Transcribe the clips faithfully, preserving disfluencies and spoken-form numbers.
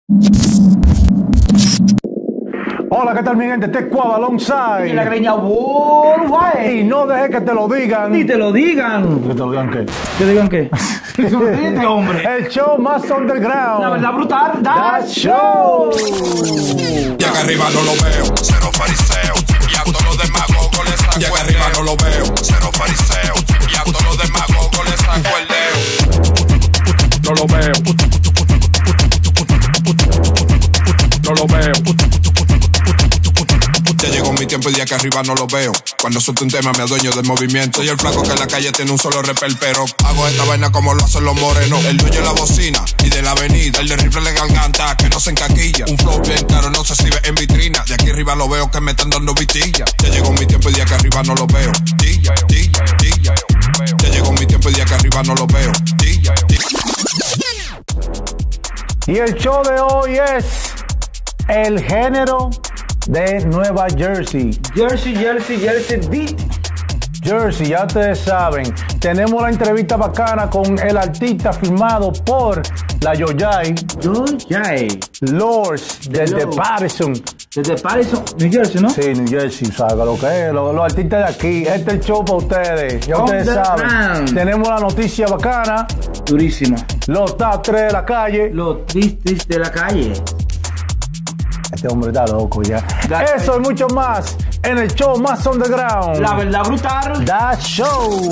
Hola, ¿qué tal mi gente? Te Cuava alongside. Y la greña worldwide. Y no dejes que te lo digan. Ni te lo digan. ¿Que te lo digan qué? ¿Que digan qué? Este hombre. El show más underground. La verdad brutal. That show. Y acá arriba no lo veo, cero fariseo. Y a todos los demagogos les saco el dedo. Y acá arriba no lo veo, cero fariseo. Y a todos los demagogos les saco el dedo. No lo veo. No lo veo. Ya llegó mi tiempo y de acá arriba no lo veo. Cuando suelto un tema me adueño del movimiento. Soy el flaco que en la calle tiene un solo repel, pero hago esta vaina como lo hacen los morenos. El dueño de la bocina y de la avenida. El de rifle de garganta que no se encaquilla. Un flow bien claro, no se sirve en vitrina. De aquí arriba lo veo que me están dando vitilla. Ya llegó mi tiempo y de acá arriba no lo veo. Dilla, dilla, dilla. Ya llegó mi tiempo y de acá arriba no lo veo. Dilla, dilla. Y el show de hoy es el género de Nueva Jersey. Jersey, Jersey, Jersey Beat. Jersey, ya ustedes saben. Tenemos la entrevista bacana con el artista firmado por la Yoyay. Yoyay. Lords, desde Lords. Patterson. Desde Patterson, New Jersey, ¿no? Sí, New Jersey, ¿sabes lo que es? Los, los artistas de aquí. Este es el show para ustedes. Ya On ustedes the saben. ground. Tenemos la noticia bacana. Durísima. Los top tres de la calle. Los tristes de la calle. Este hombre está loco ya. That's Eso right. y mucho más en el show más underground. La verdad brutal. That Show.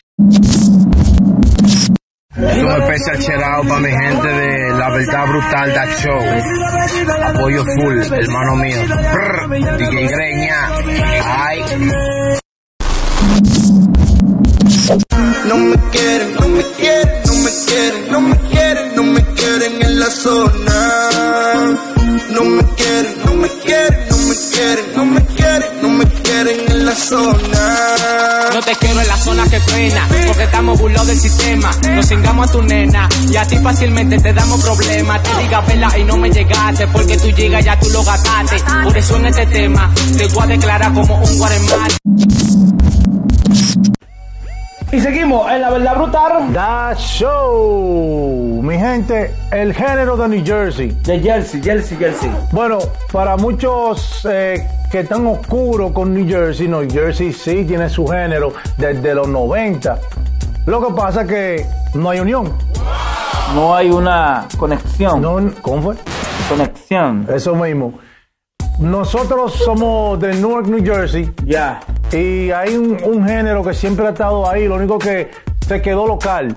Un especial shout para mi gente de La Verdad Brutal That Show. Apoyo full, hermano mío. Brr, D J Greña. Ay. No me quieren, no me quieren, no me quieren, no me quieren, no me quieren en la zona. No me quieren, no me quieren, no me quieren, no me quieren, no me quieren en la zona. No te quiero en la zona que pena, porque estamos burlados del sistema. Nos cingamos a tu nena y a ti fácilmente te damos problemas. Te diga vela y no me llegaste, porque tú llegas ya tú lo gastaste. Por eso en este tema te voy a declarar como un guaremán. Y seguimos en la verdad brutal. That Show. Mi gente, el género de New Jersey. De Jersey, Jersey, Jersey. Bueno, para muchos eh, que están oscuros con New Jersey, New Jersey sí tiene su género desde los noventa. Lo que pasa es que no hay unión. No hay una conexión. No, ¿cómo fue? Conexión. Eso mismo. Nosotros somos de Newark, New Jersey. Ya. Y hay un, un género que siempre ha estado ahí, lo único que se quedó local.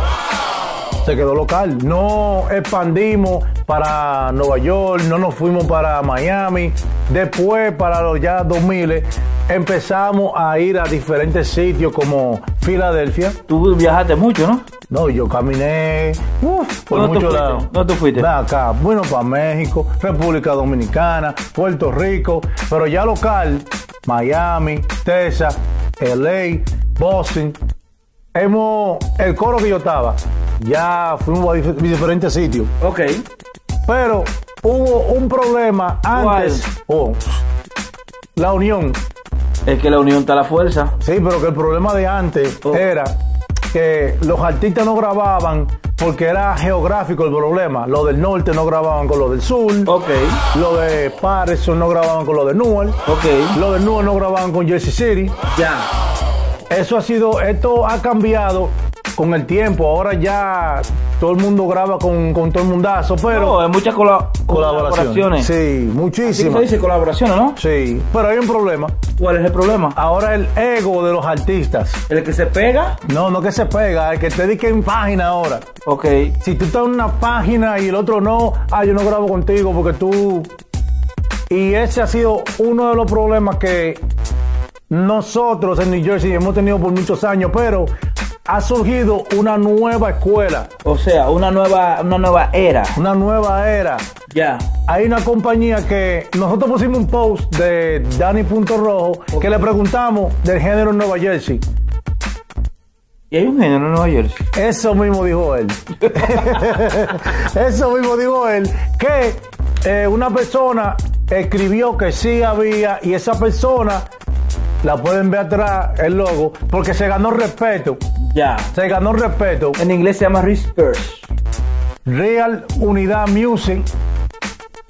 Se quedó local. No expandimos para Nueva York, no nos fuimos para Miami. Después, para los ya dos mil, empezamos a ir a diferentes sitios como Filadelfia. Tú viajaste mucho, ¿no? No, yo caminé uf, por ¿Dónde tú muchos fuiste? lados. ¿Dónde tú fuiste? Ven acá, bueno, para México, República Dominicana, Puerto Rico, pero ya local, Miami, Texas, L A, Boston. Hemos, el coro que yo estaba, ya fuimos a dif- diferentes sitios. Ok. Pero hubo un problema antes. Oh, la unión. Es que la unión está a la fuerza. Sí, pero que el problema de antes Oh. era que los artistas no grababan porque era geográfico el problema. Los del norte no grababan con los del sur. Ok. Los de Patterson no grababan con los de Newark. Ok. Los de Newark no grababan con Jersey City. Ya. Eso ha sido, esto ha cambiado con el tiempo. Ahora ya todo el mundo graba con, con todo el mundazo, pero No, hay muchas cola- colaboraciones. colaboraciones. Sí, Así que muchísimas. se dice colaboraciones, ¿no? Sí, pero hay un problema. ¿Cuál es el problema? Ahora el ego de los artistas. El que se pega. No, no que se pega, el que te dedique en página ahora. Ok. Si tú estás en una página y el otro no, ah, yo no grabo contigo porque tú... Y ese ha sido uno de los problemas que nosotros en New Jersey hemos tenido por muchos años, pero ha surgido una nueva escuela, O sea, una nueva, una nueva era. una nueva era. Ya. Hay una compañía que nosotros pusimos un post de Danny Punto Rojo que le preguntamos del género en Nueva Jersey. Y hay un género en Nueva Jersey. Eso mismo dijo él. Eso mismo dijo él. Que eh, una persona escribió que sí había y esa persona, la pueden ver atrás, el logo, porque se ganó respeto. Ya. Se ganó respeto. En inglés se llama Respect. Real Unidad Music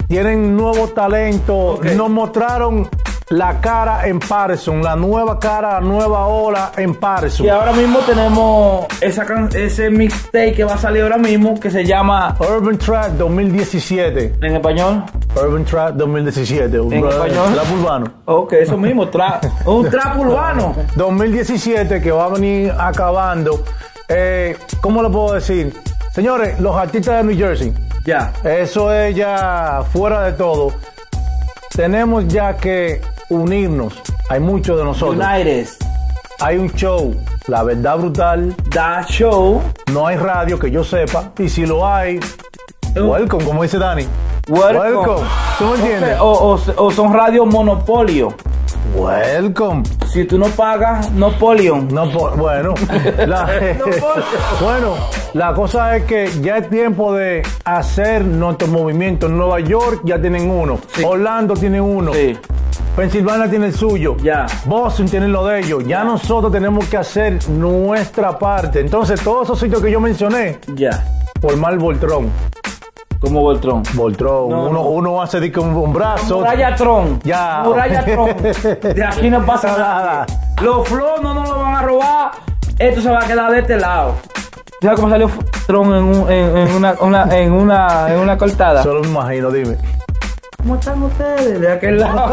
tienen nuevo talento, Okay. nos mostraron la cara en Patterson, la nueva cara, la nueva ola en Patterson. Y ahora mismo tenemos esa can- ese mixtape que va a salir ahora mismo que se llama Urban Track dos mil diecisiete. en español. Urban Track dos mil diecisiete. Un ¿En bra- español? Trap urbano. Ok, eso mismo, tra un trap urbano. dos mil diecisiete que va a venir acabando. Eh, ¿Cómo le puedo decir? Señores, los artistas de New Jersey, Ya. eso es ya fuera de todo. Tenemos ya que unirnos. Hay muchos de nosotros. United. Hay un show, La Verdad Brutal. Da Show. No hay radio que yo sepa. Y si lo hay, welcome, como dice Dani. Welcome. ¿Tú me entiendes? O, o- o son radio monopolio. Welcome. Si tú no pagas, no polion. No, po- bueno, la, bueno, la cosa es que ya es tiempo de hacer nuestro movimiento. En Nueva York ya tienen uno, Sí. Orlando tiene uno, Sí. Pensilvania tiene el suyo, Ya. Boston tiene lo de ellos. Ya nosotros tenemos que hacer nuestra parte. Entonces, todos esos sitios que yo mencioné, Ya. formar Voltron. Como Voltron. Voltron, No, uno, no. uno hace de que un, un brazo. Muralla Tron. Ya. Muralla Tron. De aquí no pasa nada. Los flows no nos lo van a robar. Esto se va a quedar de este lado. ¿Sabes cómo salió Tron en, un- en, en una, una- en, una, en una cortada? Solo me imagino, dime. ¿Cómo están ustedes? De aquel lado.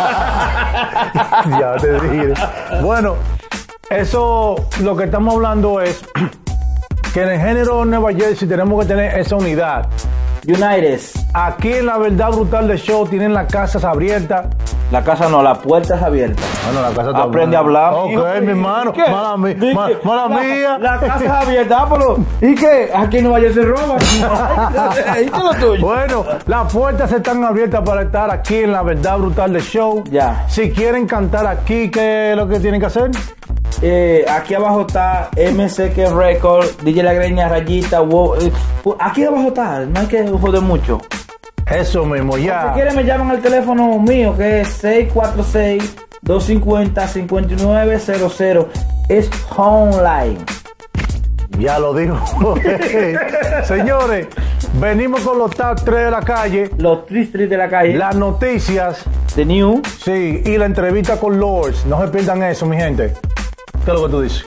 Ya te dije. Bueno, eso lo que estamos hablando es que en el género de Nueva Jersey tenemos que tener esa unidad. United. Aquí en La Verdad Brutal de Show tienen las casas abiertas. La casa no, la puerta es abierta. Bueno, la casa está Aprende a hablar. Ok, mijo. mi hermano. ¿Qué? Mala, mi- Dije, ma- mala la, mía. La casa es abierta, ah, pero ¿y qué? Aquí en Nueva York se roban. ¿Y qué es lo tuyo? Bueno, las puertas están abiertas para estar aquí en La Verdad Brutal de Show. Ya. Si quieren cantar aquí, ¿qué es lo que tienen que hacer? Eh, aquí abajo está M C K Record, D J La Greña, Rayita, wow, eh, aquí abajo está, no hay que joder mucho. Eso mismo, Si ya. quieren me llaman al teléfono mío que es seis cuatro seis, dos cinco cero, cinco nueve cero cero. Es Homeline. Ya lo dijo. Señores, venimos con los top tres de la calle, Los Tristris de la calle. las noticias, The New. sí, y la entrevista con Lords. No se pierdan eso, mi gente. ¿Qué es lo que tú dices?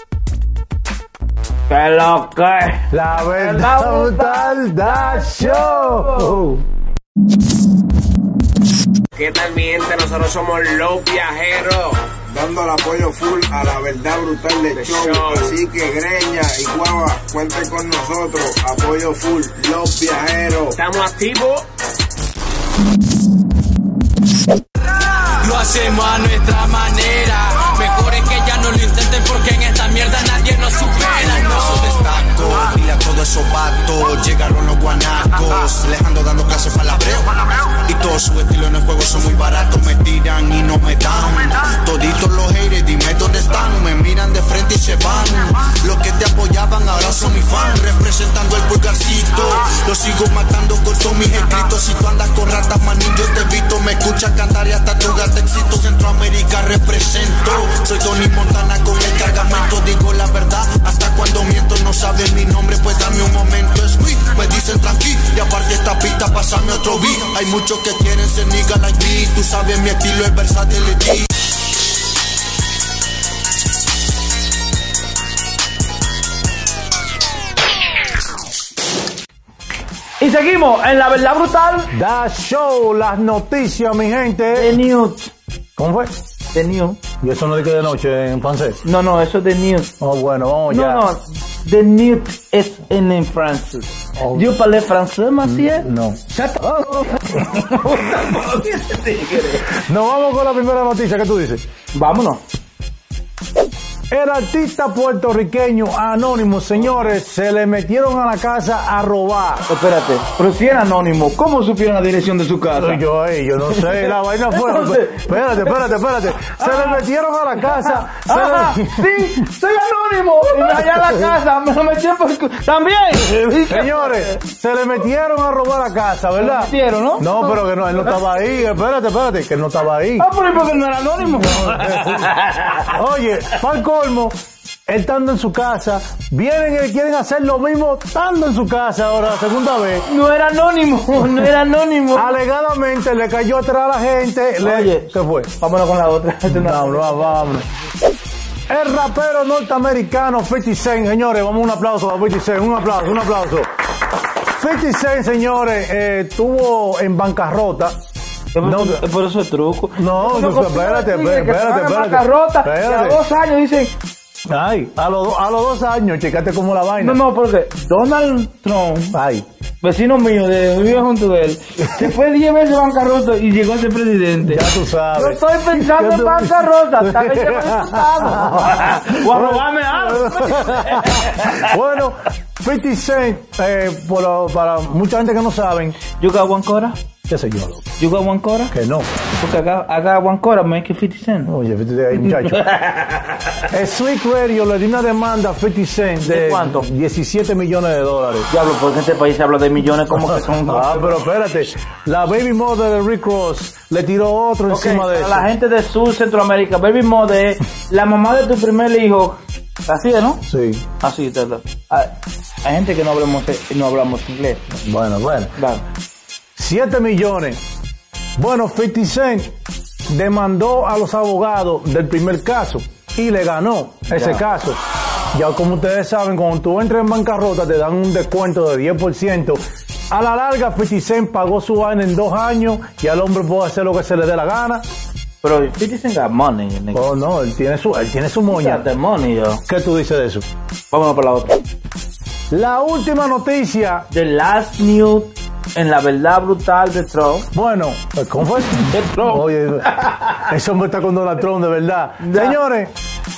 Que lo que. La verdad brutal da show. ¿Qué tal mi gente? Nosotros somos los viajeros. Dando el apoyo full a La Verdad Brutal de De show. show. Así que Greña y Guava, cuenten con nosotros. Apoyo full, Los Viajeros. ¿Estamos activos? Lo hacemos a nuestra manera. Mejor es que ya no lo intenten porque en esta mierda nadie nos supera. No. Eso destaco, dile a todos esos vatos, llegaron los guanacos, Alejandro dando clases palabreo, y todos sus estilos en el juego son muy baratos, me tiran y no me dan, toditos los haters, dime dónde están, me miran de frente y se van, los que te apoyaban ahora son mis fans, representando el pulgarcito, los sigo matando con todos mis escritos, si tú andas con ratas manín yo te evito, me escuchas cantar y hasta tu gata éxito, Centroamérica represento, soy Tony Montana con el cargamento, digo la verdad, hasta cuando miento no sabes mi nombre, pues dame un momento, es quick, me dicen tranqui, y aparte esta pista, pásame otro beat, hay muchos que quieren ser nigga like me, tú sabes mi estilo es versatility. Y seguimos en La Verdad Brutal. Da show, las noticias, mi The gente. News. ¿Cómo fue? The News. Y eso no dice de noche en francés. No, no, eso es The News. Oh, bueno, vamos No, ya. no. The News es en, en francés. Oh. Yo parle francés, monsieur. No. Shut up. Nos vamos con la primera noticia. ¿Qué tú dices? Vámonos. El artista puertorriqueño Anónimo, señores, se le metieron a la casa a robar. Espérate, pero si era anónimo, ¿cómo supieron la dirección de su casa? Soy yo ahí, yo no sé, la vaina fue. Entonces- Espérate, espérate, espérate. Se le metieron a la casa. se Ajá, le- sí, soy anónimo. Y allá en la casa me lo metieron por... cu- También. Señores, se le metieron a robar la casa, ¿verdad? Se le metieron, ¿no? No, pero que no, él no estaba ahí. Espérate, espérate, que él no estaba ahí. Ah, pero ¿y por qué no era anónimo? Oye, para el colmo, estando en su casa, vienen y quieren hacer lo mismo estando en su casa ahora, la segunda vez. No era anónimo, no era anónimo. Alegadamente le cayó atrás a la gente. Oye, le, ¿qué fue? Vámonos con la otra. Vámonos, vámonos. El rapero norteamericano fifty Cent, señores, vamos un aplauso a fifty Cent, un aplauso, un aplauso. fifty Cent, señores, eh, estuvo en bancarrota. No, por eso es truco. No, no, espérate, espérate, espérate. Bancarrota, y a dos años dicen. Ay, a los a los dos años, checate como la vaina. No, no, porque Donald Trump, ay, vecino mío, de vive junto a él, se fue diez veces bancarrota y llegó a ser presidente. Ya tú sabes. Yo estoy pensando en bancarrota, hasta que llegue el resultado. O a robarme algo. Bueno, fifty Cent, eh, por lo, para mucha gente que no saben. You got one quarter? ¿Qué sé yo, loco? You got one quarter? Que no. Porque acá, acá one quarter make it fifty Cent. Oye, fifty Cent, muchacho. El Slick Radio le dio una demanda a fifty Cent de, ¿de cuánto? diecisiete millones de dólares. Diablo, porque en este país se habla de millones como que son... Ah, pero espérate. La baby mother de Rick Ross le tiró otro okay, encima de eso. La gente de Sur Centroamérica, baby mother es la mamá de tu primer hijo. Así es, ¿no? Sí. Así, hay, hay gente que no hablamos, no hablamos inglés. Bueno, bueno. Vale. siete millones. Bueno, fifty Cent demandó a los abogados del primer caso y le ganó ese ya. caso. Ya como ustedes saben, cuando tú entras en bancarrota te dan un descuento de diez por ciento. A la larga, fifty Cent pagó su vaina en dos años y al hombre puede hacer lo que se le dé la gana. Pero fifty Cent got money. Nigga. Oh, no, él tiene su, él tiene su moña. The money, yo. ¿Qué tú dices de eso? Vámonos por la otra. La última noticia. The last news en la verdad brutal de Trump. Bueno, ¿cómo fue? De Trump. Oye, ese hombre está con Donald Trump, de verdad. Da. Señores,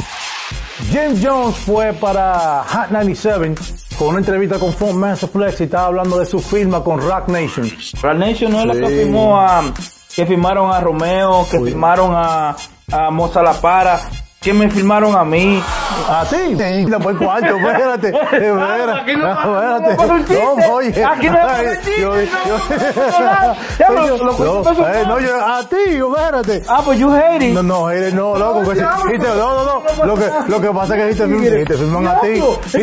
Jim Jones fue para Hot noventa y siete con una entrevista con Funk Master Flex y estaba hablando de su firma con Rock Nation. Rock Nation no es sí. la que firmó a... que firmaron a Romeo, que Uy. firmaron a, a Moza La Para, que me firmaron a mí. ¿A ti? Sí, después cuarto, espérate. Espérate. Aquí no, espérate. No, no, no, oye. Aquí no es No, yo, a ti, espérate. Ah, pues you hate it. No, no, hate it, no, loco. No, no, no. Lo que, lo que pasa es que si te firman a ti.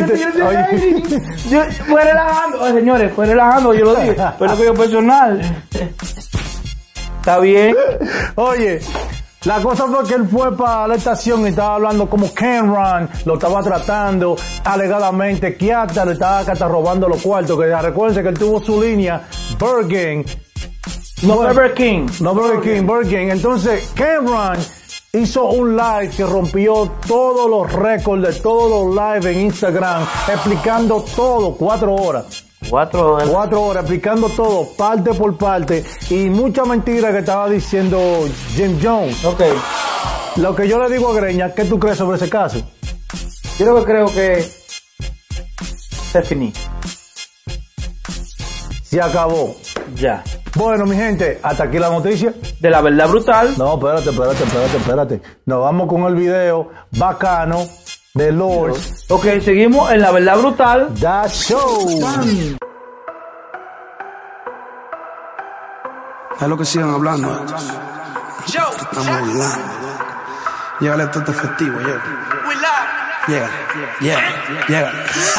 Yo fue relajando. Oh, señores, fue relajando, yo lo dije. Pero que yo personal. Está bien. Oye. La cosa fue que él fue para la estación y estaba hablando como Cameron lo estaba tratando alegadamente, que hasta le estaba hasta robando los cuartos, que recuerden que él tuvo su línea Burger King. No, bueno, Burger King. No, Burger King, Burger King. Entonces, Cameron hizo un live que rompió todos los récords de todos los live en Instagram, explicando todo, cuatro horas. Cuatro horas. Cuatro horas explicando todo, parte por parte, y mucha mentira que estaba diciendo Jim Jones. Ok. Lo que yo le digo a Greña, ¿qué tú crees sobre ese caso? Yo lo que creo que se finí. Se acabó. Ya. Bueno, mi gente, hasta aquí la noticia. De la verdad brutal. No, espérate, espérate, espérate, espérate. Nos vamos con el video bacano de Lords. Ok, seguimos en la verdad brutal. That Show. Es lo que sigan hablando. Estamos hablando. Llega todo este festivo, llega. Llega, llega, llega.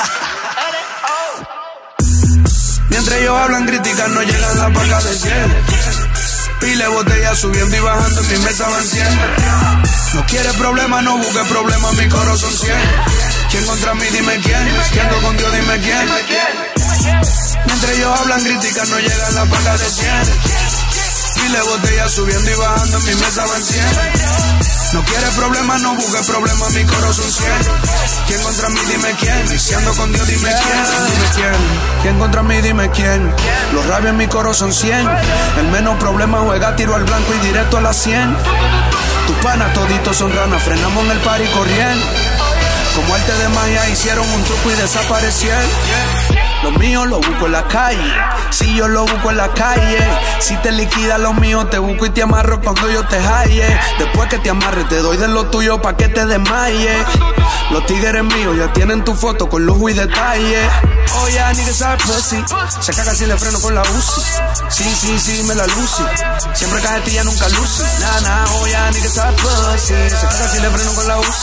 Mientras ellos hablan, critican, no llegan las pacas de cielo. Pile botella subiendo y bajando, en mi mesa van cien. No quiere problema, no busque problema, mi corazón cien. ¿Quién contra mí? Dime quién. ¿Quién con Dios? Dime quién. Mientras ellos hablan, critican, no llegan las pacas de cien. Pile botella subiendo y bajando, en mi mesa van cien. No quiere problema, no busque problema, mi corazón cien. ¿Quién contra mí? Dime quién. Si ando con Dios, dime quién. Dime quién. ¿Quién contra mí? Dime quién. Los rabios en mi corazón cien. El menos problema juega tiro al blanco y directo a la cien. Tus panas toditos son ranas, frenamos en el party corriendo. Como arte de magia hicieron un truco y desaparecieron. Los míos los busco en la calle, si yo los busco en la calle. Si te liquida los míos te busco y te amarro cuando yo te halle. Después que te amarre te doy de lo tuyo pa' que te desmayes. Los tigres míos ya tienen tu foto con lujo y detalle. Oh yeah, nigga sabe pussy. Se caga si le freno con la U C I. Sí, sí, sí, me la lucy. Siempre cajetilla, nunca lucy. Nah, nah, oh yeah, nigga sabe pussy. Se caga si le freno con la U C I.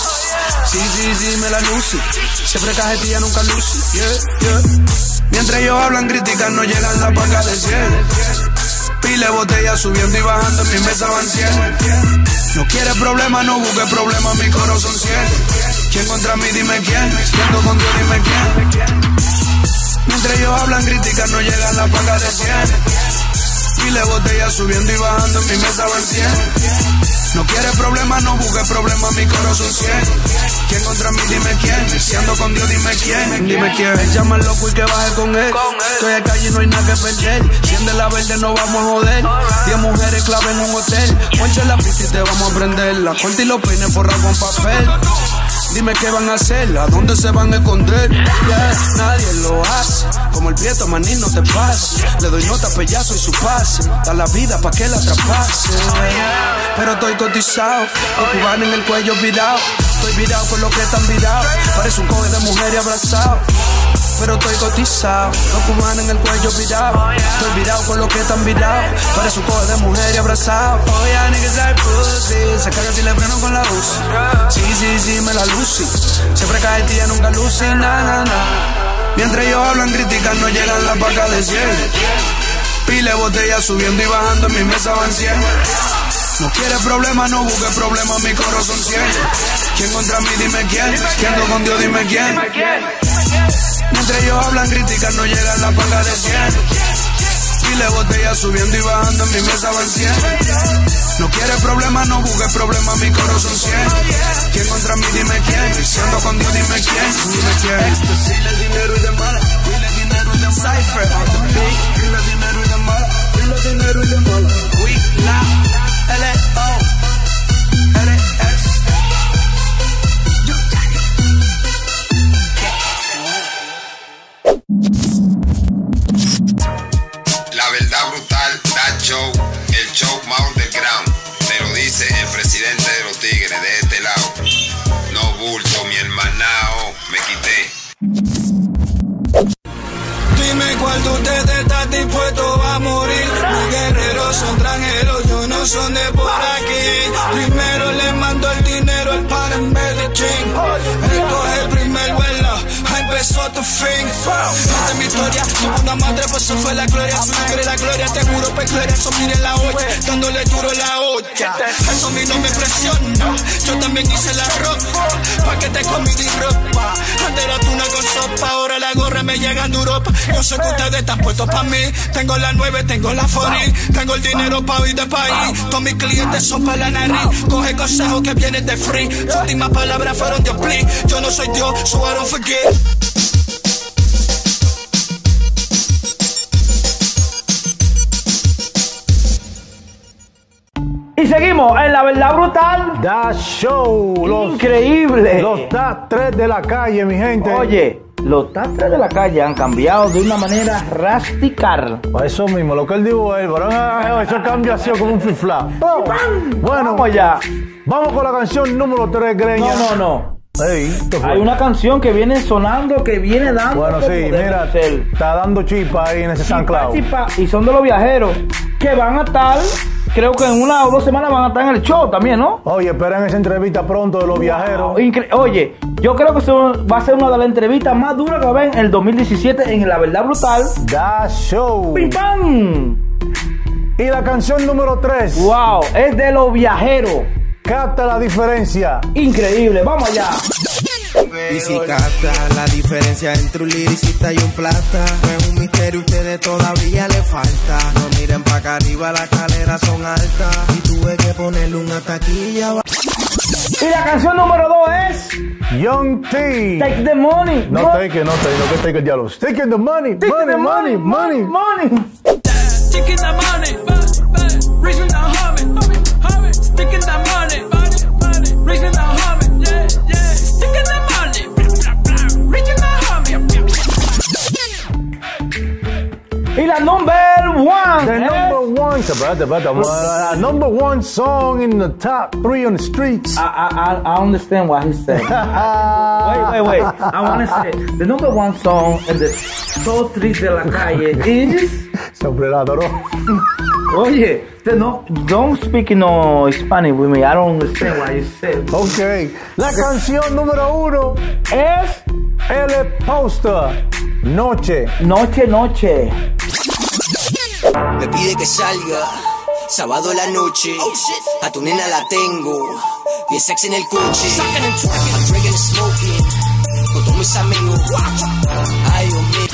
Sí, sí, sí, me la luce. Siempre cajetilla, nunca luce. Yeah, yeah. Mientras ellos hablan, critican, no llegan las vacas del cielo. Pile botella subiendo y bajando, en mi mesa van cien. No quiere problema, no busque problema, mi corazón ciego. ¿Quién contra mí? Dime quién. Siendo con Dios, dime quién. Mientras ellos hablan, critican, no llegan las vacas del cielo. Pile botella subiendo y bajando, en mi mesa van cien. No quiere problema, no busque problema, mi corazón ciego. ¿Quién contra mí? Dime quién. Si ando con Dios, dime quién. Dime quién. Él llama al loco y que baje con él. Estoy de calle y no hay nada que perder. Siende la verde, no vamos a joder. Diez mujeres clave en un hotel. Ponche la pista y te vamos a prender. La corte y los peines forrados con papel. Dime qué van a hacer, a dónde se van a esconder. Yeah, nadie lo hace. Como el Prieto, manín, no te pases. Le doy nota, pellazo y su pase. Da la vida pa' que la atrapase. Pero estoy cotizado, el cubano en el cuello virado. Estoy virado con los que están virados. Parece un coge de mujer y abrazado. Pero estoy cotizado, los cubanos en el cuello virado. Estoy virado con los que están virados. Parece un coge de mujer y abrazado. Oh yeah, niggas like pussy. Se caga si le freno con la luz. Sí, sí, sí, me la lucí. Siempre cae tía, nunca lucí, na, na, na. Mientras ellos hablan, critican, no llegan las vacas del cielo. Pile botella subiendo y bajando, en mi mesa van cien. No quiere problema, no busque problema, mi corazón ciego. ¿Quién contra mí? Dime quién. ¿Quién ando con Dios? Dime quién. Mientras ellos hablan, critican, no llegan las vacas del cielo. Pile botella subiendo y bajando, en mi mesa van cien. No quiere problema, no busque problema, mi corazón ciego. ¿Quién contra mí? Dime quién. Si ando con Dios, dime quién. Dime quién. Ecstasy, le dinero y de mala. Dile dinero y de mala. Cypher, dile dinero y de mala. Dile dinero y de mala. We la L O L S. La verdad brutal, that show, el show más underground. Te lo dice el presidente de los Tigres de este lado. No bulto, mi hermanao, me quité. Dime cuál de ustedes está dispuesto a morir. Mis guerreros son extranjeros, yo no son de por aquí. Primero le mando el dinero al pan en Medellín. Esto es el primer vuelo, empezó tu fin. Esta es mi historia, tuve una madre, pues eso fue la gloria. Si no quiere la gloria, te juro, pues gloria. Eso mire la olla, dándole duro la olla. Eso a mí no me presiona, yo también hice la ropa. Pa' que te comí mi ropa. Antes era tuna con sopa, ahora la gorra me llega en Europa. Yo sé que ustedes están puestos pa' mí. Tengo la nueve, tengo la forty. Tengo el dinero pa' ir de país. Todos mis clientes son pa' la nariz. Coge consejos que vienen de free. Sus últimas palabras fueron Dios, please. Yo no soy Dios, so I don't forget. Y seguimos en La Verdad Brutal. Da Show. Los, Increíble. Los top tres de la calle, mi gente. Oye, los top tres de la calle han cambiado de una manera radical. Eso mismo, lo que él dijo él, pero ah, eso cambia así como un flip-flop. Oh. Bueno, vamos allá. Vamos con la canción número tres, Greña. No, no, no. Hey, hay una canción que viene sonando, que viene dando. Bueno, sí, mira, hacer. Está dando chispa ahí en ese SoundCloud. Y son de los viajeros que van a estar, creo que en una o dos semanas van a estar en el show también, ¿no? Oye, esperen esa entrevista pronto de los viajeros. Incre Oye, yo creo que eso va a ser una de las entrevistas más duras que va a haber en el dos mil diecisiete en La Verdad Brutal. Da Show. ¡Pim, pam! Y la canción número tres. Wow, es de los viajeros. Capta la diferencia. Increíble, vamos allá. Y si capta la diferencia entre un liricista y un plata, no es un misterio, ustedes todavía le falta. No miren pa' acá arriba, las escaleras son altas y tuve que ponerle una taquilla. Y la canción número dos es Young T. Take the money. No, take it, no take, no que take el diálogo. Taking the money, take money, the money, money, money, money. Taking the money, reaching the homie, taking the money, reaching the homie, yeah, yeah, taking the money, reaching the homie. Y la number one. The number one. Espérate, espérate. Uh, number one song in the top three on the streets. I I I understand what he's saying. wait, wait, wait. I want to say the number one song in the top three de la calle is Sombrerazo, ¿no? Oye, no, don't speak no Spanish with me. I don't understand what you said. Ok, la canción número uno es El Poster. Noche. Noche, noche. Me pide que salga, sábado en la noche. A tu nena la tengo, bien sexy en el coche. I'm drinking and smoking con todos mis amigos. Ay, Dios mío.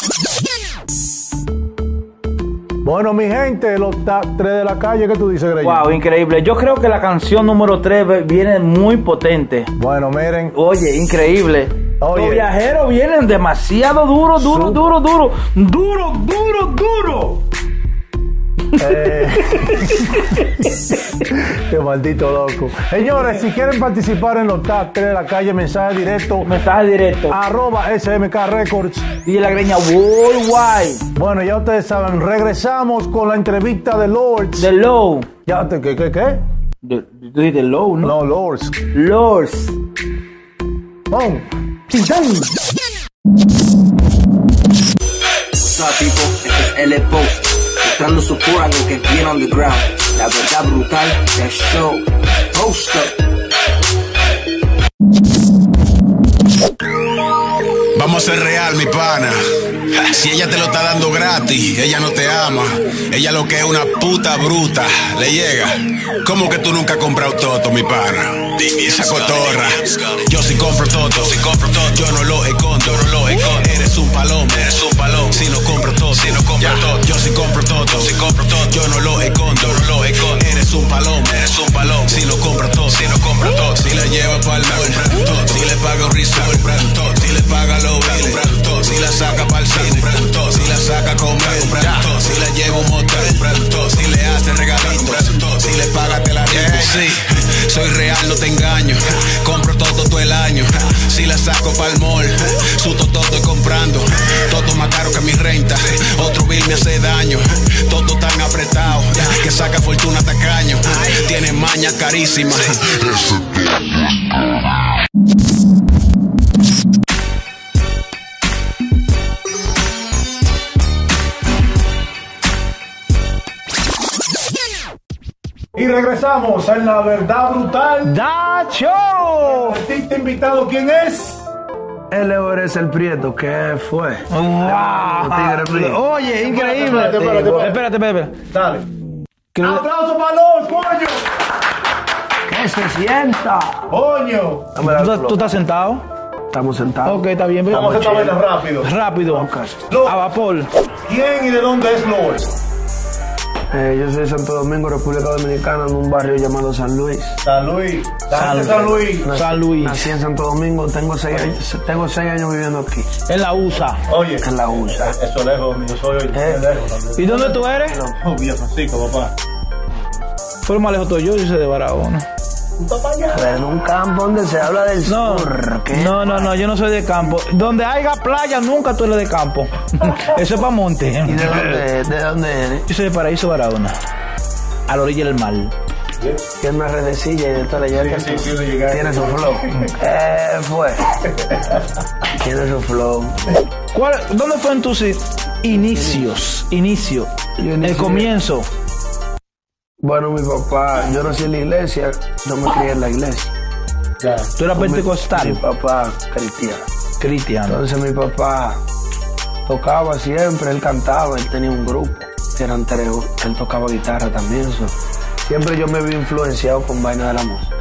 Bueno, mi gente, los top tres de la calle, ¿qué tú dices, Grey? Wow, increíble. Yo creo que la canción número tres viene muy potente. Bueno, miren. Oye, increíble. Oye. Los viajeros vienen demasiado duro, duro, duro, duro, duro, duro, duro. Eh, qué maldito loco. Señores, si quieren participar en los top tres de la calle, mensaje directo. Mensaje directo. Arroba S M K Records. Y la greña worldwide. Bueno, ya ustedes saben, regresamos con la entrevista de Lords. De Low. Ya te, ¿qué, qué, qué? De, de, de Low, ¿no? No, Lords. Lords. Boom. What's up, people? Este es L Post. Mostrando su pura algo que es bien underground. La verdad brutal del show. Post up. Vamos a ser real, mi pana. Si ella te lo está dando gratis, ella no te ama. Ella lo que es una puta bruta. Le llega. ¿Cómo que tú nunca has comprado toto, mi pana? Esa cotorra. Yo sí compro toto. Yo no lo escondo. Yo no lo escondo. Eres un palomo. Eres un palomo. Si no compro todo. Si no compro todo. Yo sí compro toto. Si compro todo. Yo no lo escondo. Yo no lo escondo. Eres un palomo. Eres un palomo. Si no compro todo. Si no compro todo. Si la lleva para el mall. Si le paga un resort. Si le paga los biles. Si la saca para el cine. Si la saca a comer. Si la lleva un motel. Si le hace regalitos. Si le paga te la rico. Sí, soy real, no te engaño. Compro todo todo el año. Si la saco para el mall, su todo estoy comprando. Todo más caro que mi renta. Otro bill me hace daño. Todo tan apretado que saca fortuna tacaño. Tiene maña carísima. Y regresamos en La Verdad Brutal Da Show. El artista invitado, ¿quién es? El es el Prieto, ¿qué fue? Wow. Oye, increíble. Espérate, espérate, espérate. Espérate, espérate. Dale. Creo- ¡Aplauso para los, coño! ¿Qué se sienta? ¡Coño! ¿Tú, tú estás sentado? Estamos sentados. Ok, está bien. Vamos a hacer esta vaina rápido. Rápido. Lord. A vapor. ¿Quién y de dónde es Lord? Eh, yo soy de Santo Domingo, República Dominicana, en un barrio llamado San Luis. San Luis. San, San Luis. Nací, San Luis. Nací en Santo Domingo, tengo seis, años, tengo seis años viviendo aquí, En la U S A. Oye, en la U S A. eso es lejos, yo soy Eh. lejos también. ¿Y dónde tú eres? Oh, Villa Francisco, papá. Fue más lejos tuyo, yo soy de Barahona. Pero en un campo donde se habla del No, sur. ¿Qué? no, no, no, yo no soy de campo. Donde haya playa, nunca tú eres de campo. Eso es para monte. ¿Y de dónde, de dónde eres? Yo soy de Paraíso, Barahona. A la orilla del mar. Tiene una redecilla y de toda la llanta. Sí, sí, sí, llegué. Tiene su flow. Eh, fue. Tiene su flow. ¿Cuál, ¿Dónde fueron tus i- inicios? Inicio. Yo El inicié- comienzo. Bueno, mi papá, yo nací en la iglesia, yo me crié en la iglesia. Ya. Tú eras Mi pentecostal. papá cristiano. Cristiano. Entonces mi papá tocaba siempre, él cantaba, él tenía un grupo, que eran tres, él tocaba guitarra también. So. Siempre yo me vi influenciado con vaina de la música.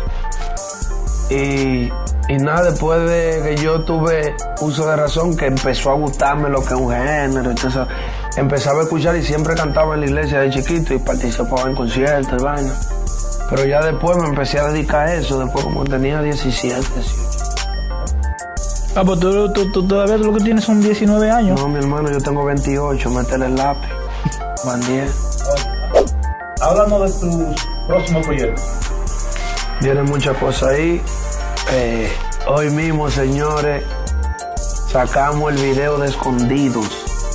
Y, y nada, después de que yo tuve uso de razón, que empezó a gustarme lo que es un género, entonces empezaba a escuchar y siempre cantaba en la iglesia de chiquito y participaba en conciertos y vaina. Pero ya después me empecé a dedicar a eso, después como tenía diecisiete, dieciocho. Ah, pues tú, tú, tú todavía lo que tienes son diecinueve años. No, mi hermano, yo tengo veintiocho, métele el lápiz. Van diez. Hablando de tus próximos proyectos. Vienen muchas cosas ahí. Eh, hoy mismo, señores, sacamos el video de Escondidos.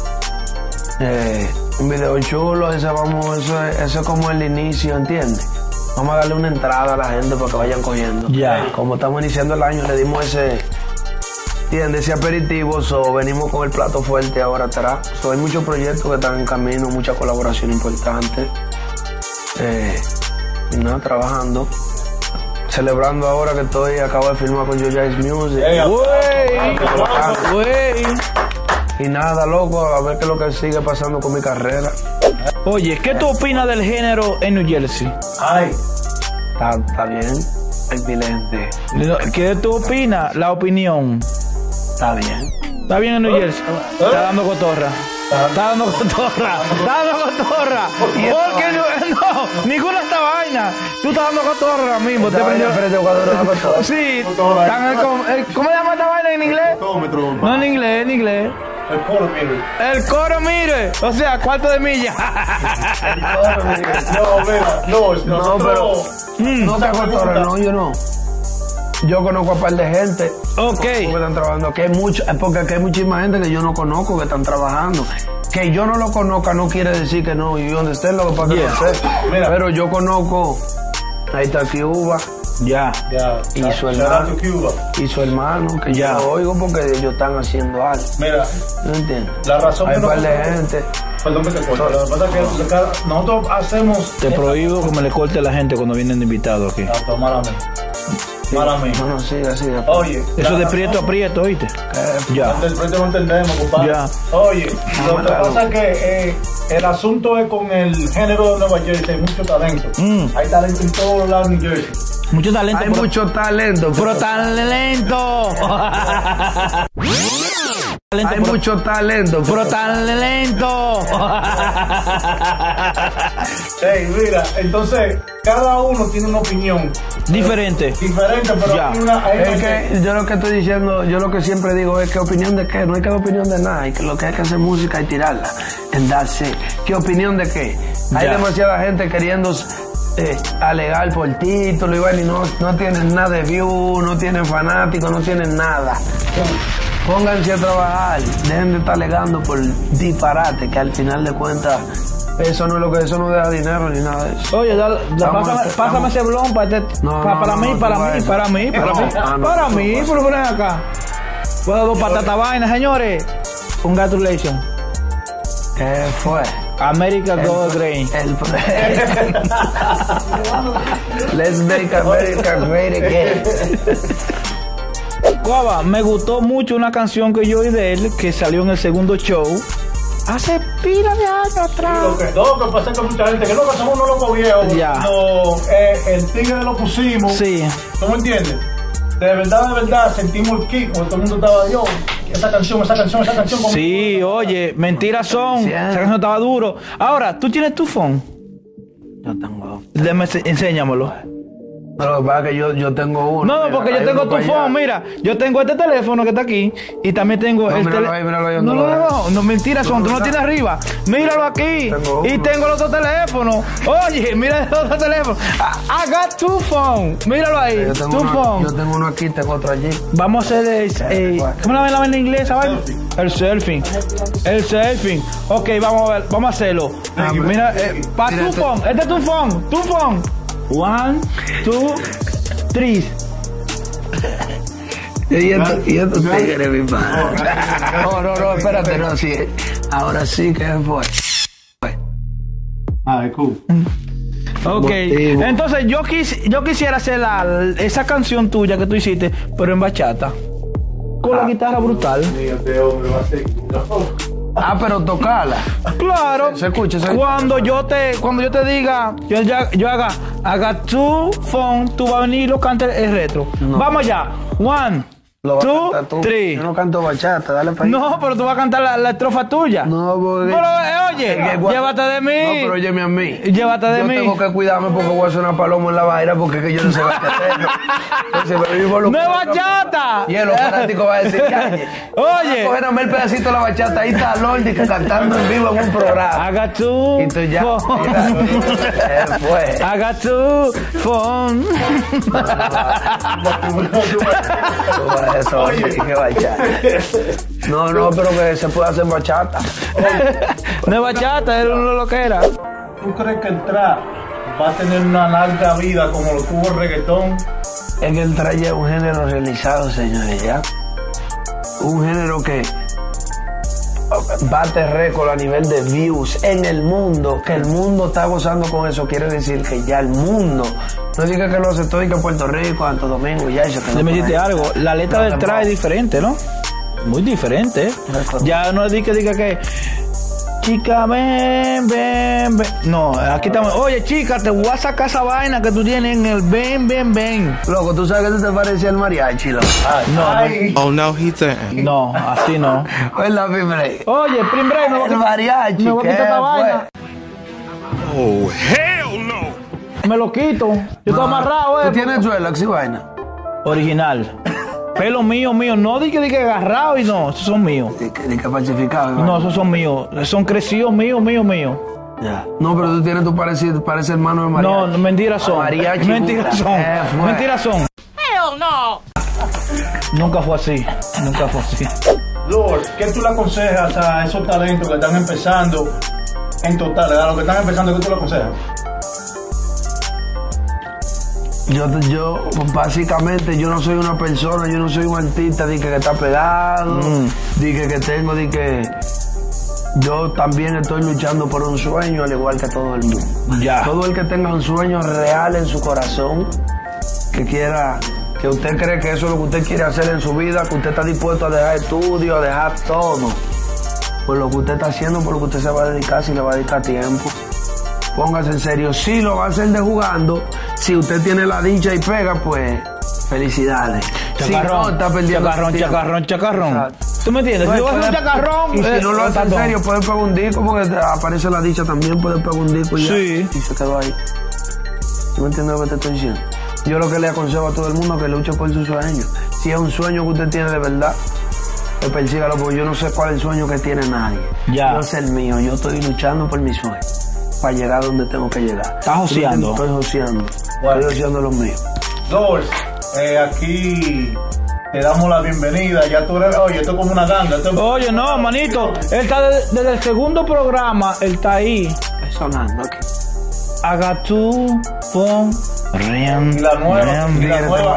Eh, un video chulo, ese vamos, eso, es- eso es como el inicio, ¿entiendes? Vamos a darle una entrada a la gente para que vayan cogiendo. Ya. Como estamos iniciando el año, le dimos ese, ¿entiendes? Ese aperitivo, so, venimos con el plato fuerte ahora atrás. So, hay muchos proyectos que están en camino, mucha colaboración importante. Eh, y nada, trabajando. Celebrando ahora que estoy, acabo de firmar con Joyce Music. Hey, Wey, wey. Y nada, loco, a ver qué es lo que sigue pasando con mi carrera. Oye, ¿qué tú opinas del género en New Jersey? Ay, está, está bien, excelente. ¿Qué tú opinas? La opinión. Está bien. ¿Está bien en New Jersey? Está dando cotorra. Está dando cotorra. Está dando cotorra. Porque no, no, ninguna esta vaina. Tú estás dando cotorra ahora mismo. Te prendió. Sí. Están el, el, ¿cómo se llama esta vaina en inglés? No en inglés, en inglés. El coro, mire. El coro, mire. O sea, cuarto de milla. El coro, mire. No, mira, no, no, pero. Mm, no te cotorra, no, yo no. Yo conozco a un par de gente. Ok. Que están trabajando. Que hay mucho, es porque aquí hay muchísima gente que yo no conozco que están trabajando. Que yo no lo conozca no quiere decir que no. Y donde esté lo que pasa yeah. que no sé. Mira. Pero yo conozco. Ahí está Cuba. Ya. Yeah. Y yeah. su hermano. Y su hermano. Que yeah. yo lo oigo porque ellos están haciendo algo. Mira. ¿No entiendes? La razón hay que un par no de gente. Perdón que te corte. Lo que pasa es que cada, nosotros hacemos. Te prohíbo que me le corte a la gente cuando vienen de invitados aquí. Ah, pues malamente. Sí. Mala mía. No, no, siga, siga. Oye. Eso de prieto a prieto, ¿oíste? Eh, ya. Del prieto no entendemos, compadre. Ya. Oye, lo que pasa es que eh, el asunto es con el género de Nueva Jersey, hay mucho talento. Mm. Hay talento en todos lados de New Jersey. Mucho talento. Hay mucho talento. Pero talento. Talento, hay pro, mucho talento. Pero talento. Hey, mira, entonces cada uno tiene una opinión diferente. Diferente, pero ya. hay una. Hay es que, que yo lo que estoy diciendo, yo lo que siempre digo es que opinión de qué, no hay que dar opinión de nada, y que lo que hay que hacer música y tirarla, en darse. ¿Qué opinión de qué? Hay ya. demasiada gente queriendo eh, alegar por título y bueno, y no, no tienen nada de view, no tienen fanáticos, no tienen nada. Pónganse a trabajar, dejen de estar alegando por disparate, que al final de cuentas eso no es lo que eso no deja dinero ni nada de eso. Oye, da, da, pásame, pásame ese blon para, este, no, para, no, para, no, mí, no, para, mí, para mí, para mí, ah, no, para no, mí, no, por poner acá. Puedo dos patatas vainas, señores. Congratulations. ¿Qué fue? America Go Green. Let's make America great again. Guava, me gustó mucho una canción que yo oí de él que salió en el segundo show hace pila de años atrás. Sí, lo que, no, que pasa que mucha gente que no, que somos unos locos viejos. Ya. No, eh, el tigre lo pusimos. Sí. ¿Tú me entiendes? De verdad, de verdad, sentimos el kick, porque todo el mundo estaba yo. Esa canción, esa canción, esa canción. Como... Sí, oye, mentiras son. Sí, esa canción estaba duro. Ahora, ¿tú tienes tu phone? Yo tengo. Déjame, enséñamelo. Pero lo que pasa es que yo, yo tengo uno. No, mira, porque yo tengo tu phone, mira. Yo tengo este teléfono que está aquí y también tengo no, el teléfono. No, no, no, no, no, mentiras son, tú no tienes arriba. Míralo aquí. Tengo y tengo el otro teléfono. Oye, mira el otro teléfono. I, I got two phone. Míralo ahí. Yo tengo tu uno, phone. Yo tengo uno aquí, tengo otro allí. Vamos a hacer el, eh, ¿cómo la ven la ven en inglés, sabes? El selfie. El selfie. Ok, vamos a ver, vamos a hacerlo. Ah, mira, eh, para tu phone. Este es tu phone. Tu phone. One, two, three. Y esto, y esto tigre, mi padre. No, no, no, espérate, no, sí. Ahora sí que fue. Ah, es cool. Ok, entonces yo, quis, yo quisiera hacer la, esa canción tuya que tú hiciste, pero en bachata. Con la guitarra brutal. Ah, pero tocarla. Claro. Se escucha, se escucha. Cuando yo te, cuando yo te diga, yo, yo, yo haga, haga tu phone, tú vas a venir y lo cantes el retro. No. Vamos allá. One, two, three. Yo no canto bachata, dale para ahí. No, pero tú vas a cantar la, la estrofa tuya. No, porque... Pero, eh, oye, que, llévate de mí. No, pero óyeme a mí. Llévate de yo mí. Yo tengo que cuidarme porque voy a hacer una paloma en la vaina porque es que yo no sé bachata. ¡No es bachata! Y el fanático va a decir, oye. Cógeme el pedacito de la bachata. Ahí está Lordi que cantando en vivo en un programa. Haga tu y tú ya. Fue. Haga tu phone. Eso, oye, que bachata. No, no, pero que se puede hacer bachata. No es bachata, es lo que era. ¿Tú crees que el trap va a tener una larga vida como lo tuvo el reggaetón? Es que el trap ya es un género realizado, señores, ya. un género que bate récord a nivel de views en el mundo, que el mundo está gozando con eso, quiere decir que ya el mundo, no diga que lo aceptó y que Puerto Rico, Santo Domingo, ya eso que Le metiste algo, la letra del traje es diferente, ¿no? Muy diferente, ¿eh? Ya no diga que diga que chica, ven, ven, ven. No, aquí estamos. Oye, chica, te voy a sacar esa vaina que tú tienes en el ven, ven, ven. Loco, tú sabes que tú te parecías al mariachi, loco. Ay, no, Ay. no. Oh, no, he didn't. No, así no. ¿Cuál es la primera? Oye, prim break, me voy a El mariachi, me voy a ¿qué quitar esta fue? vaina. Oh, hell no. Me lo quito. Yo estoy No, amarrado, eh. ¿Tú tienes Dreadlocks y vaina? Original. Pelo mío, mío. No dije que agarrado y no. Esos son míos. ¿De qué, de qué falsificado? No, esos son míos. Son crecidos míos, míos, míos. Ya. No, pero tú tienes tu parecido, parece hermano de mariachi. No, no, mentiras son. Mariachi. Mentiras son. Eh, fue. Mentiras son. Hell no. Nunca fue así. Nunca fue así. Lord, ¿qué tú le aconsejas a esos talentos que están empezando en total? A los que están empezando, ¿qué tú le aconsejas? Yo, yo, básicamente, yo no soy una persona, yo no soy un artista de que, que está pegado, Mm. de que, que tengo, de que yo también estoy luchando por un sueño, al igual que todo el mundo. Ya. Todo el que tenga un sueño real en su corazón, que quiera, que usted cree que eso es lo que usted quiere hacer en su vida, que usted está dispuesto a dejar estudio, a dejar todo, por lo que usted está haciendo, por lo que usted se va a dedicar, si le va a dedicar tiempo. Póngase en serio, si lo va a hacer de jugando, si usted tiene la dicha y pega, pues felicidades. Si no, Chacarrón, está perdiendo chacarrón, su tiempo. chacarrón, chacarrón. Exacto. ¿Tú me entiendes? Pues Si yo voy a hacer un puede- chacarrón... Y si eh, no lo hace en perdón. serio, puede pegar un disco, porque aparece la dicha también, puede pegar un disco y ya. Sí. Y se quedó ahí. ¿Tú me entiendes lo que te estoy diciendo? Yo lo que le aconsejo a todo el mundo es que luche por su sueño. Si es un sueño que usted tiene de verdad, que persígalo, porque yo no sé cuál es el sueño que tiene nadie. Ya. Yo sé el mío, yo estoy luchando por mi sueño, para llegar donde tengo que llegar. ¿Estás joseando? Estoy joseando. Bueno. Estoy joseando los míos. Lord, eh, aquí te damos la bienvenida. Ya tú eres, oye, esto es como una ganga. Esto es- Oye, no, manito. Él está de- desde el segundo programa, él está ahí. Estoy sonando aquí. Haga tú, pon, riam, Y la nueva, riam. y la nueva.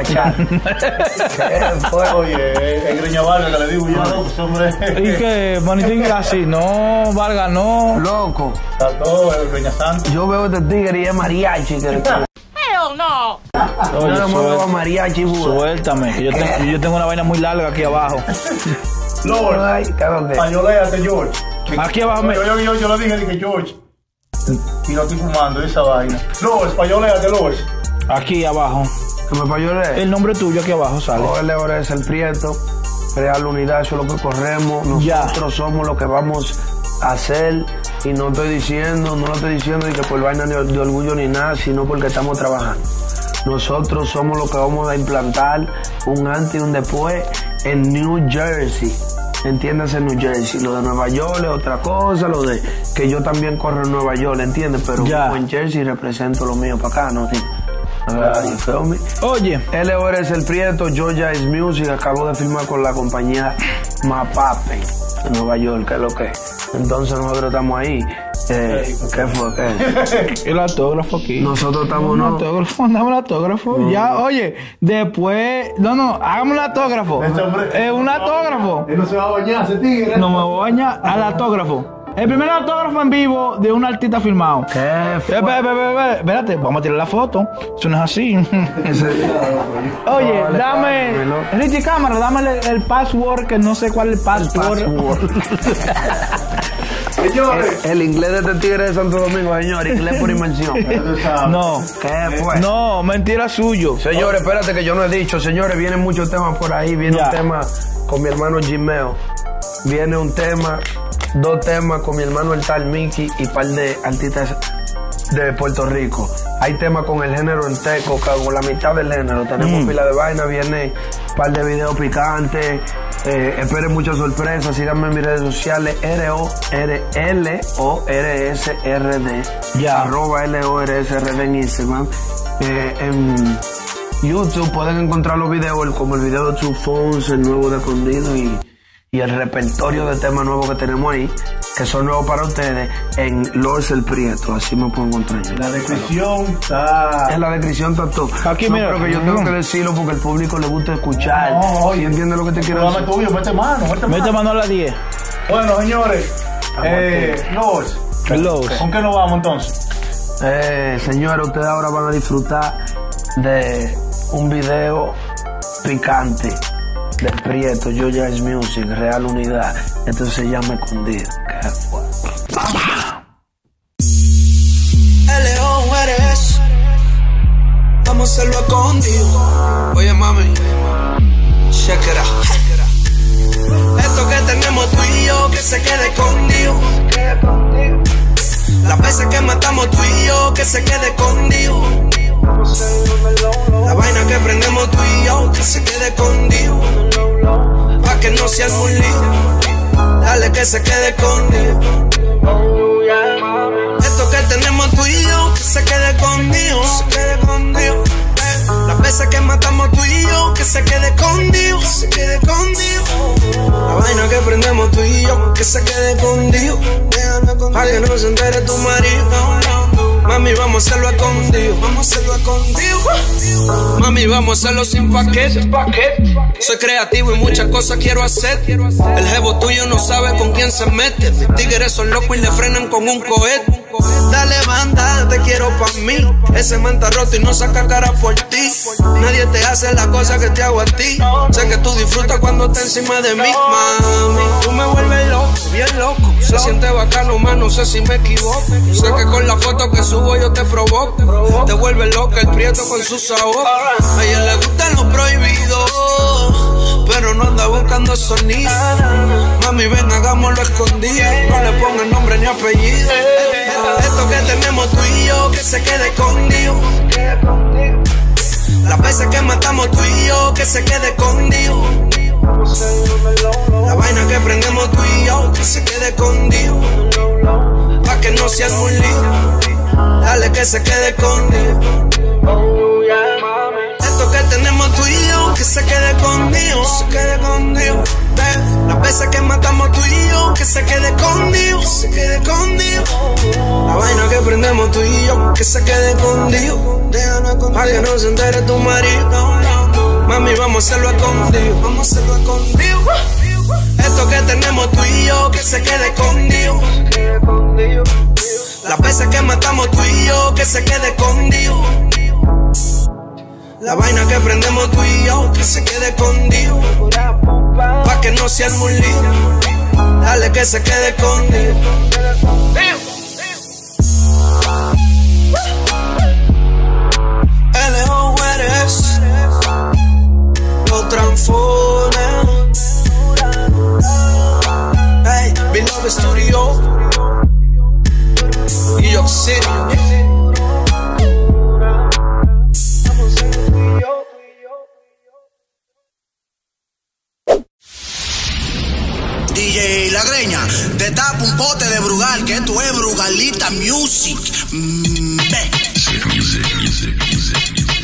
¿Qué fue? Oye, el Greña Vargas que le digo yo, no, pues, hombre. Y que, manito, así, no, valga, no. Loco, Está todo el Greña Santo. yo veo este tigre y es mariachi. Que Hell no. Oye, yo me veo a suel- mariachi, Buda. suéltame, que yo tengo, yo tengo una vaina muy larga aquí abajo. Lord, Ay, cabrón, ¿qué? payoléate, George. Aquí abajo me... Yo, yo, yo, yo le dije, dije, George. Y no estoy fumando esa vaina. Lord, payoléate, Lord. Aquí abajo. Que me payole. El nombre tuyo aquí abajo sale. O L ahora es el Prieto, crear la unidad, eso es lo que corremos. Ya. Nosotros somos lo que vamos a hacer. Y no estoy diciendo, no lo estoy diciendo ni que por vaina de, de orgullo ni nada, sino porque estamos trabajando. Nosotros somos lo que vamos a implantar un antes y un después en New Jersey. Entiéndase, New Jersey. Lo de Nueva York es otra cosa, lo de que yo también corro en Nueva York, ¿entiendes? Pero Ya. como en Jersey represento lo mío para acá, ¿no? Sí. Ah, you feel me? Oye, L ahora es el Prieto, Georgia is Music, acabo de firmar con la compañía Mapape de Nueva York, que es lo que es. Entonces nosotros estamos ahí. Eh, ¿Qué fue? ¿Qué? el autógrafo aquí. Nosotros estamos, Un ¿no? autógrafo, dame un autógrafo. Ya, oye, después. No, no, hágame un autógrafo. Este hombre- Es un autógrafo. Él no se va a bañar, ese tigre. No me voy a bañar al autógrafo. El primer autógrafo en vivo de un artista firmado. ¿Qué Eh, fue? ve, ve, ve, ve, Espérate, vamos a tirar la foto. Eso no es así. Ese- Oye, Vale, dame. dámelo. Richie Cámara, dame el, el password que no sé cuál es el password. Señores. El, el inglés de este tigre de Santo Domingo, señor, inglés por invención. No. ¿Qué fue? No, mentira suyo. Señores, espérate que yo no he dicho. Señores, vienen muchos temas por ahí. Viene Ya. un tema con mi hermano Gimeo. Viene un tema, dos temas con mi hermano el tal Mickey y par de artistas de Puerto Rico. Hay temas con el género enteco, con la mitad del género. Tenemos Mm. pila de vaina, viene un par de videos picantes. Eh, esperen muchas sorpresas. Síganme en mis redes sociales. R O R L O R S R D. Ya. Arroba L O R S R D en Instagram. Eh, en YouTube pueden encontrar los videos, el- como el video de Two Phones, el nuevo de Escondido y, y el repertorio de temas nuevos que tenemos ahí. que son nuevos para ustedes, en Lors El Prieto. Así me puedo encontrar yo. La descripción está... En la descripción está todo. Aquí, no, mira. pero que yo tengo que decirlo porque al público le gusta escuchar. No, ¿Sí entiendes lo que te quiero Dame decir? tuyo, mete mano, mete mano. Mete mano a las diez. Bueno, señores, eh, Lors, ¿con qué nos vamos entonces? Eh, señores, ustedes ahora van a disfrutar de un video picante del Prieto, Joyas Music, Real Unidad. Esto se llama Escondido. Qué fuerte. León eres, vamos a hacerlo escondido. Oye mami, check it out. Esto que tenemos tú y yo, que se quede escondido. Las veces que matamos tú y yo, que se quede escondido. La vaina que prendemos tú y yo, que se quede escondido. Pa' que no sea algún lío, dale que se quede escondido. Esto que tenemos tú y yo, que se quede escondido, se quede escondido. Las veces que matamos tú y yo, que se quede escondido, se quede escondido. La vaina que prendemos tú y yo, que se quede escondido. Pa' que no se entere tu marido. Mami, vamos a hacerlo escondido, vamos a hacerlo escondido. Mami, vamos a hacerlo sin paquete. Soy creativo y muchas cosas quiero hacer. El jevo tuyo no sabe con quién se mete. Mis tigres son locos y le frenan con un cohete. Dale banda, te quiero pa' mí. Ese man está roto y no saca cara por ti. Nadie te hace las cosas que te hago a ti. Sé que tú disfrutas cuando estás encima de mí, mami. Tú me vuelves loco, bien loco. Se siente bacano, man, no sé si me equivoco. Sé que con la foto que subo yo te provoco. Te vuelve loca el Prieto con su sabor. A ella le gusta lo prohibido, pero no anda buscando sonido. Mami, ven, hagámoslo escondido. No le pongas nombre ni apellido. Esto que tenemos tú y yo, que se quede escondido. Las veces que matamos tú y yo, que se quede escondido. La vaina que prendemos tú y yo, que se quede escondido. Pa' que no sea algún lío, dale que se quede escondido. Esto que tenemos tú y yo, que se quede escondido, se quede escondido. Las veces que matamos tú y yo, que se quede escondido, se quede escondido. La vaina que prendemos tú y yo, que se quede escondido. Pa' que no se entere tu marido. Mami, vamos a hacerlo escondido, vamos a hacerlo escondido. Esto que tenemos tú y yo, que se quede escondido. Las veces que matamos tú y yo, que se quede escondido. La vaina que prendemos tú y yo, que se quede escondido. Pa' que no sea algún lío, dale que se quede escondido. L O eres, lo transforma. Hey, Beloved Studio New York City. D J La Greña, te tapo un pote de Brugal, que esto es Brugalita Music. Mm, ve. Music, music, music, music.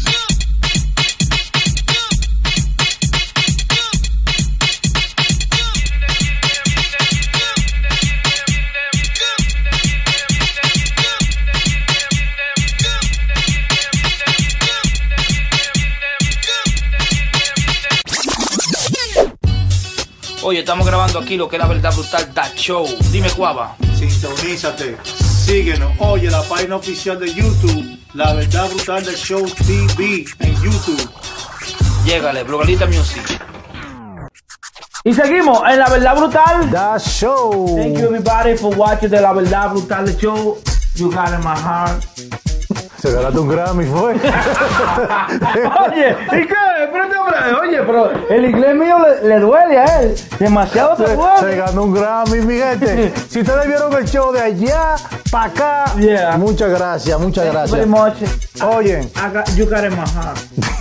Oye, estamos grabando aquí lo que es La Verdad Brutal Da Show. Dime, Cuava. Sintonízate, síguenos, oye la página oficial de YouTube, La Verdad Brutal del Show T V en YouTube. Llégale, Brugalita Music. Y seguimos en La Verdad Brutal Da Show. Thank you everybody for watching de La Verdad Brutal The Show. You got in my heart. Se ganaste un Grammy, fue. Oye, ¿y qué? Espérate, hombre. Oye, pero el inglés mío le, le duele a él. Demasiado te Se, duele. se ganó un Grammy, mi gente. Si ustedes vieron el show de allá para acá, Yeah. muchas gracias, muchas Thank you gracias. very much. Oye, I got, you got in my heart.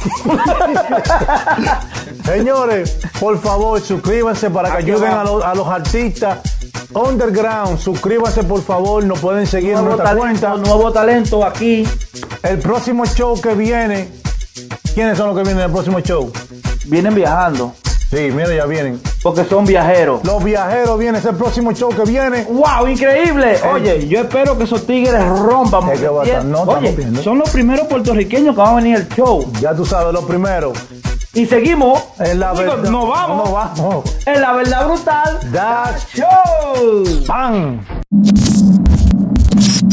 señores, por favor, suscríbanse para que Aquí ayuden va. a los, a los artistas underground. Suscríbanse, por favor, nos pueden seguir en Nuevo nuestra talento, cuenta. nuevo talento aquí. El próximo show que viene, ¿quiénes son los que vienen en el próximo show? Vienen viajando. Sí, mira, ya vienen. porque son viajeros. Los viajeros vienen, ese próximo show que viene. ¡Wow! ¡Increíble! Oye, yo espero que esos tigres rompan. Es que va a estar- no, Oye, estamos viendo. son los primeros puertorriqueños que van a venir al show. Ya tú sabes, los primeros. Y seguimos. En la Digo, verdad. nos vamos. Nos vamos. En la verdad brutal. That Show. ¡Pam!